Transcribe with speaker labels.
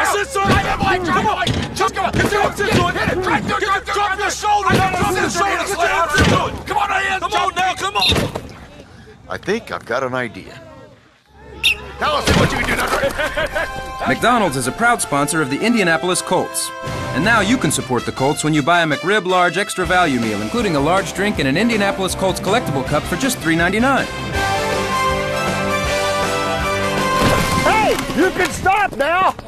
Speaker 1: That's it, son! Come on! Just come on! Get your arms into it! Hit it! Drop your shoulders! Drop your shoulders! Get your arms into it! Come on, hands! Come on now, come on!
Speaker 2: I think I've got an idea. Now let's see what you can do now.
Speaker 3: McDonald's is a proud sponsor of the Indianapolis Colts. And now you can support the Colts when you buy a McRib Large Extra Value Meal, including a large drink and an Indianapolis Colts collectible cup for just $3.99.
Speaker 4: Hey, you can stop now!